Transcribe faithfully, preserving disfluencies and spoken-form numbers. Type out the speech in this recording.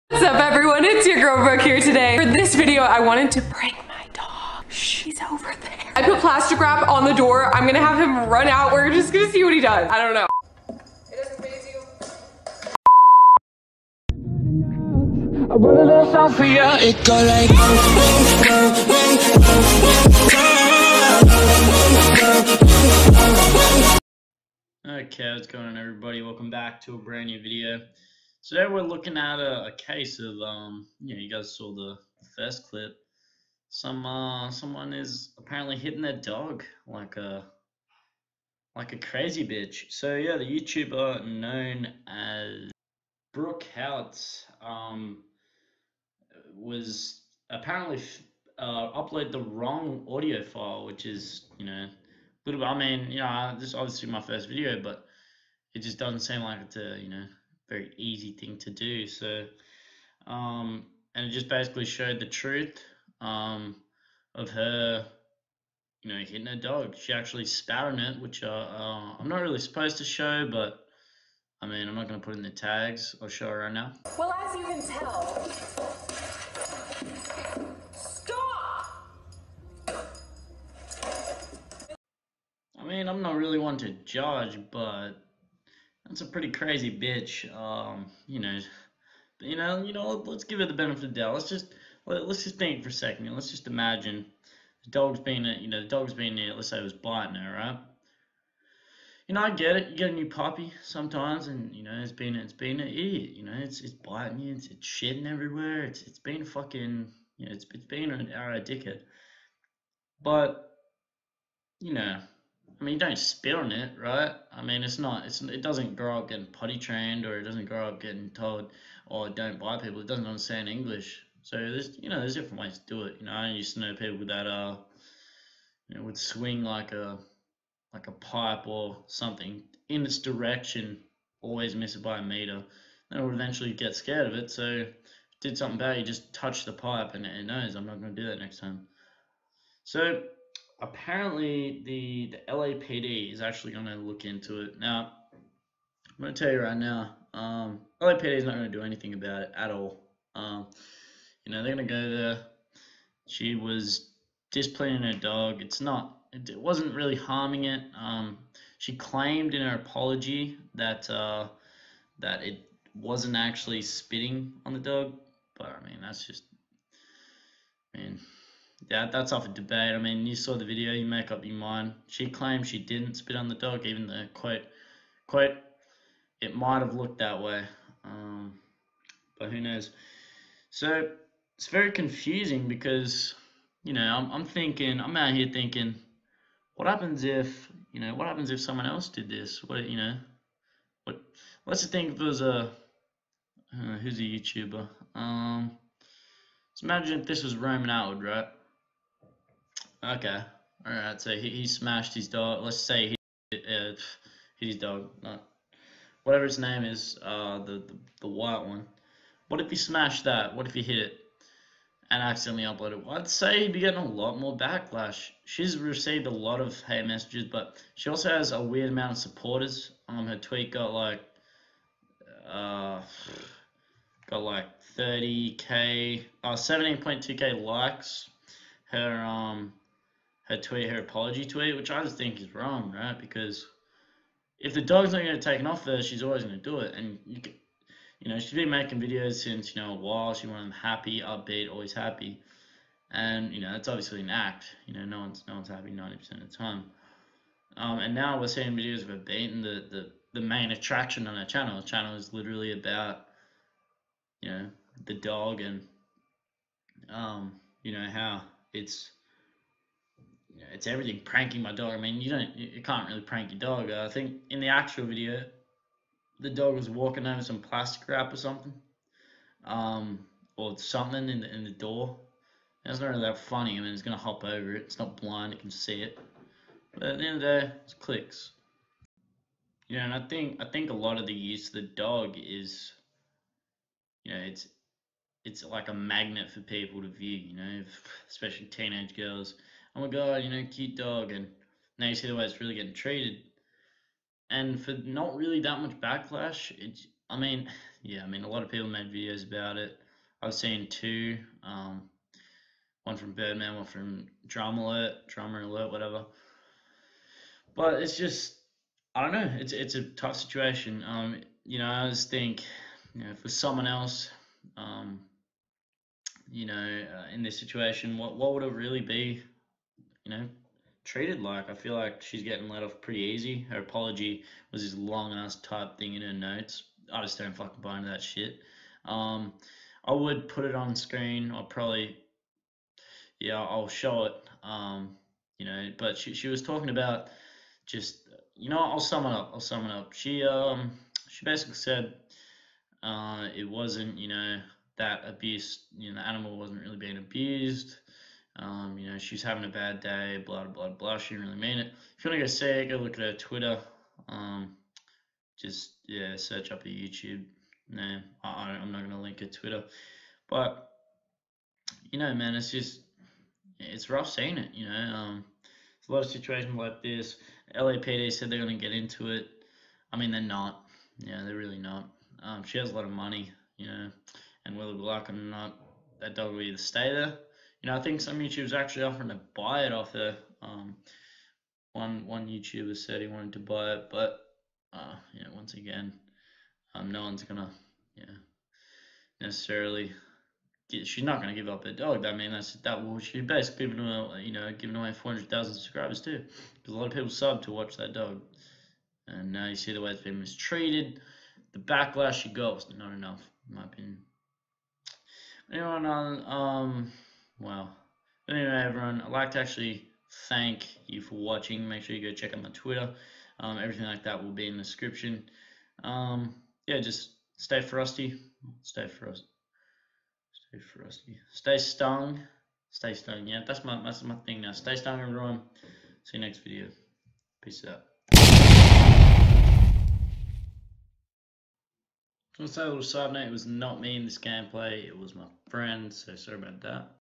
What's up everyone, it's your girl Brooke here today. For this video, I wanted to prank my dog. She's over there. I put plastic wrap on the door. I'm gonna have him run out. We're just gonna see what he does. I don't know. It doesn't faze you. I wrote a song for you. It go like Okay, what's going on everybody? Welcome back to a brand new video. Today we're looking at a, a case of um you know, you guys saw the first clip. Some uh someone is apparently hitting their dog like a like a crazy bitch. So yeah, the YouTuber known as Brooke Houts um was apparently uh uploaded the wrong audio file, which is, you know, a little bit, I mean, you know, this is obviously my first video, but it just doesn't seem like it's a, you know, very easy thing to do. So um and it just basically showed the truth um of her, you know, hitting her dog. She actually spat on it, which uh, uh I'm not really supposed to show, but I mean, I'm not going to put it in the tags. I'll show her right now. Well, as you can tell, stop! I mean, I'm not really one to judge, but that's a pretty crazy bitch. Um, you know, you know, you know. Let's give her the benefit of the doubt. Let's just let, let's just think for a second. Let's just imagine the dog's being, a, you know, the dog's being there. Let's say it was biting her, right? You know, I get it. You get a new puppy sometimes, and you know, it's been it's been an idiot. You know, it's it's biting you. It's, it's shitting everywhere. It's it's been fucking, you know, it's it's been an a dickhead. But you know, I mean, you don't spit on it, right? I mean, it's not, it's, it doesn't grow up getting potty trained, or it doesn't grow up getting told, oh, don't bite people. It doesn't understand English. So there's, you know, there's different ways to do it. You know, I used to know people that, uh, you know, would swing like a, like a pipe or something in its direction, always miss it by a meter. Then it would eventually get scared of it. So if it did something bad, you just touch the pipe and it knows, I'm not going to do that next time. So apparently the, the L A P D is actually going to look into it. Now, I'm going to tell you right now, um, L A P D is not going to do anything about it at all. Um, you know, they're going to go there. She was disciplining her dog. It's not, it, it wasn't really harming it. Um, she claimed in her apology that, uh, that it wasn't actually spitting on the dog. But, I mean, that's just, I mean... Yeah, that's off a debate. I mean, you saw the video, you make up your mind. She claims she didn't spit on the dog, even though, quote, quote, it might have looked that way. Um, but who knows? So, it's very confusing because, you know, I'm, I'm thinking, I'm out here thinking, what happens if, you know, what happens if someone else did this? What, you know, what, let's just think if it was a, uh, who's a YouTuber? Um, let's imagine if this was Roman Atwood, right? Okay, alright, so he, he smashed his dog. Let's say he uh, hit his dog, not whatever its name is, uh, the, the, the white one. What if he smashed that? What if he hit it and accidentally uploaded it? Well, I'd say he'd be getting a lot more backlash. She's received a lot of hate messages, but she also has a weird amount of supporters. Um, her tweet got like, uh, got like thirty K, uh, seventeen point two K likes. Her, um, her tweet, her apology tweet, which I just think is wrong, right? Because if the dog's not going to take it off her, she's always going to do it. And, you can, you know, she's been making videos since, you know, a while. She wanted them happy, upbeat, always happy. And, you know, that's obviously an act. You know, no one's no one's happy ninety percent of the time. Um, and now we're seeing videos of her beating the, the, the main attraction on her channel. Her channel is literally about, you know, the dog and, um, you know, how it's... it's everything, pranking my dog. I mean, you don't, you can't really prank your dog. Uh, I think in the actual video, the dog was walking over some plastic wrap or something, um, or something in the in the door. It's not really that funny. I mean, it's gonna hop over it. It's not blind; it can see it. But at the end of the day, it's clicks. You know, and I think I think a lot of the use of the dog is, you know, it's it's like a magnet for people to view. You know, especially teenage girls. Oh my god, you know, cute dog, and now you see the way it's really getting treated. And for not really that much backlash, it, I mean, yeah, I mean, a lot of people made videos about it. I've seen two, um, one from Birdman, one from Drama Alert, Drama Alert, whatever. But it's just, I don't know. It's it's a tough situation. Um, you know, I just think, you know, for someone else, um, you know, uh, in this situation, what what would it really be, you know, treated like? I feel like she's getting let off pretty easy. Her apology was this long ass type thing in her notes. I just don't fucking buy into that shit. Um, I would put it on screen. I'll probably, yeah, I'll show it. Um, you know, but she she was talking about just, you know, I'll sum it up. I'll sum it up. She um she basically said uh it wasn't, you know, that abuse. You know, the animal wasn't really being abused. Um, you know, she's having a bad day, blah, blah, blah. She didn't really mean it. If you want to go see it, go look at her Twitter. Um, just, yeah, search up her YouTube. No, I, I'm not going to link her Twitter. But, you know, man, it's just, it's rough seeing it, you know. Um, there's a lot of situations like this. L A P D said they're going to get into it. I mean, they're not. Yeah, they're really not. Um, she has a lot of money, you know, and whether we like it or not, that dog will either stay there. You know, I think some YouTubers are actually offering to buy it off her. Um, one one YouTuber said he wanted to buy it, but uh, you know, once again, um, no one's gonna, yeah, necessarily. Get, she's not gonna give up her dog. I mean, that's that. Well, she's basically giving away, you know, giving away four hundred thousand subscribers too, because a lot of people sub to watch that dog, and now you see the way it's been mistreated. The backlash she got was not enough, in my opinion. Anyone on um. Wow. But anyway, everyone, I'd like to actually thank you for watching. Make sure you go check out my Twitter. Um, everything like that will be in the description. Um, yeah, just stay frosty. Stay frosty. Stay frosty. Stay stung. Stay stung. Yeah, that's my that's my thing now. Stay stung, everyone. See you next video. Peace out. So, a little side note, it was not me in this gameplay. It was my friend. So sorry about that.